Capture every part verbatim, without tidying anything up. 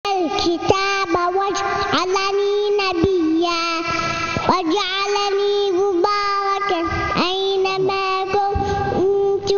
الكتاب وجعلني نبيا وجعلني مباركا أينما كنت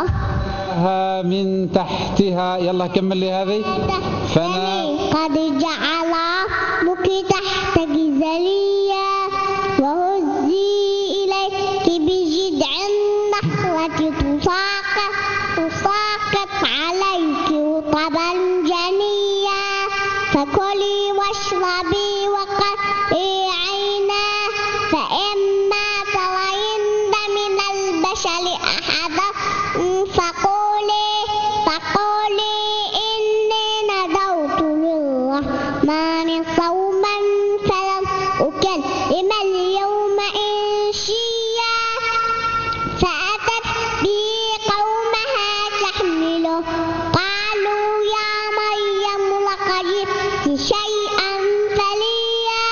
من تحتها. يلا كمل لي هذه. فأنا قد جعل ربك تحتك ذريا وهزي إليك بجذع النخلة تساقط تساقط عليك رطبا جنيا فكلي واشربي وقري عينا فإما ترين من البشر أحدا فقولي فقولي إني نذرت للرحمن صوما فلن أكلم اليوم إنسيا فأتت به قومها تحمله قالوا يا مريم لقد جئت شيئا فريا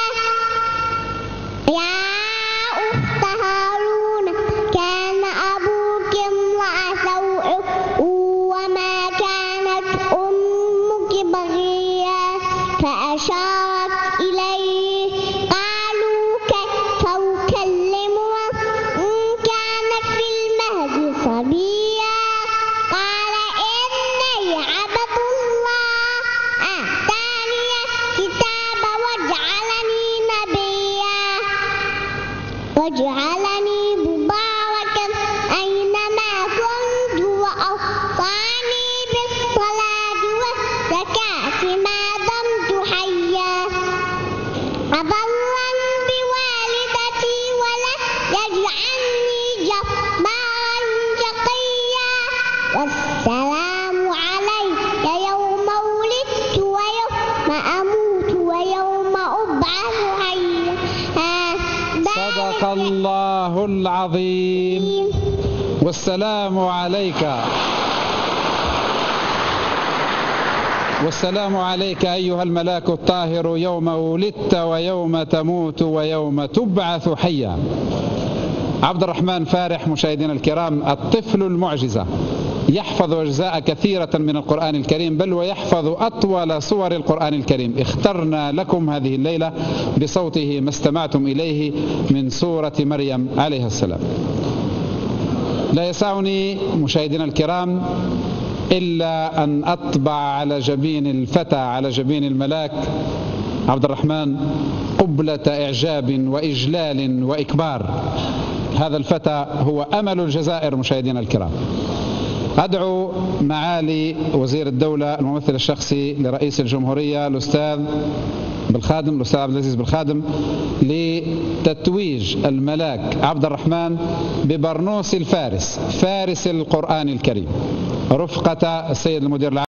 يا أخت هارون كان أبوك امرأ سوء وما كانت أمك بغيا فأشارت إليه قالوا كيف نكلم من كان في المهد صبيا قال إني عبد الله آتاني الكتاب وجعلني نبيا وجعلني مباركا أينما كنت وأوصاني بالصلاة والزكاة ما دمت حيا وبرا بوالدتي ولم يجعلني جبارا شقيا والسلام علي يوم ولدت ويوم أموت ويوم أبعث حيا. صدق الله العظيم. والسلام عليك والسلام عليك أيها الملاك الطاهر يوم ولدت ويوم تموت ويوم تبعث حيا. عبد الرحمن فارح مشاهدينا الكرام الطفل المعجزة يحفظ أجزاء كثيرة من القرآن الكريم بل ويحفظ أطول صور القرآن الكريم. اخترنا لكم هذه الليلة بصوته ما استمعتم إليه من سورة مريم عليه السلام. لا يسعني مشاهدينا الكرام إلا أن أطبع على جبين الفتى على جبين الملاك عبد الرحمن قبلة إعجاب وإجلال وإكبار. هذا الفتى هو أمل الجزائر مشاهدينا الكرام. أدعو معالي وزير الدولة الممثل الشخصي لرئيس الجمهورية الأستاذ بالخادم الأستاذ عبد العزيز بالخادم لتتويج الملاك عبد الرحمن ببرنوس الفارس فارس القرآن الكريم رفقة السيد المدير العام